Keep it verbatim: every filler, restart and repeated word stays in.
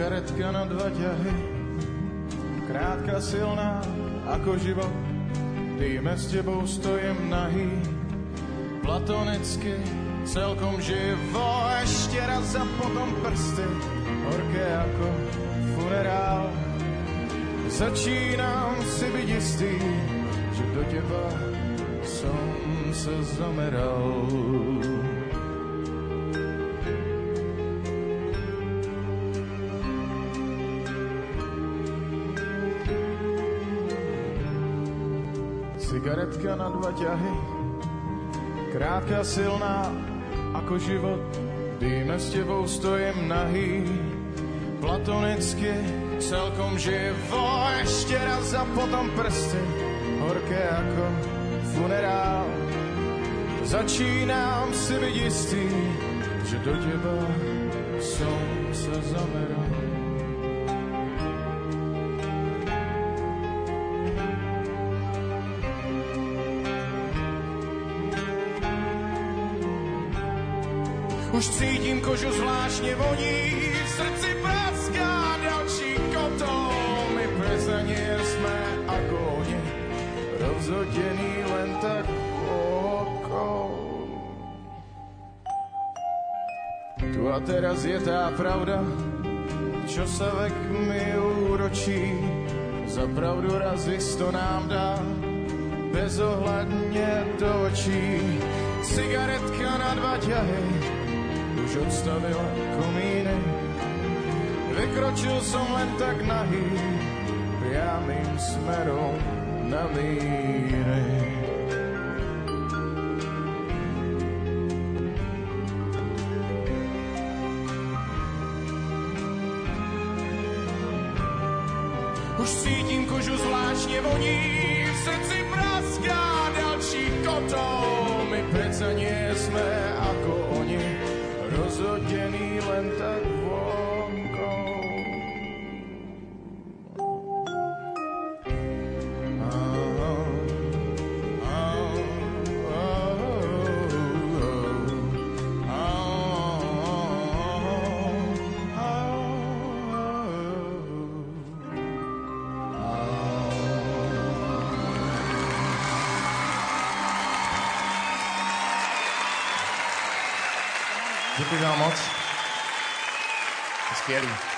Cigaretka na dva ťahy, krátka, silná ako život. V dýme s tebou stojím nahý, platonicky, celkom živo. Ešte raz a potom prsty, horké ako funerál. Začínam si byť istý, že do teba som sa zameral. Cigaretka na dva ťahy, krátka, silná ako život. V dýme s tebou stojím nahý, platonicky, celkom živo. Ešte raz a potom prsty, horké ako funerál. Začínam si byť istý, že do teba som sa zameral. Už cítim kožu zvláštne voní, v srdci praská ďalší kotol. My prezanie sme ako oni, rozhodení len tak okolo. Tu a teraz je tá pravda, čo sa vek mi úročí. Za pravdu raz isto nám dá, bezohľadne do očí. Cigaretka na dva ťahy, už odstavila komíny. Vykročil som len tak nahý, priamým smerom na míny. Už cítim kožu zvláštne voní, v srdci praská ďalší kotol. My predsa nie sme ako oni, rozhodení len tak vonkou. Děkuji vám moc. Skvělý.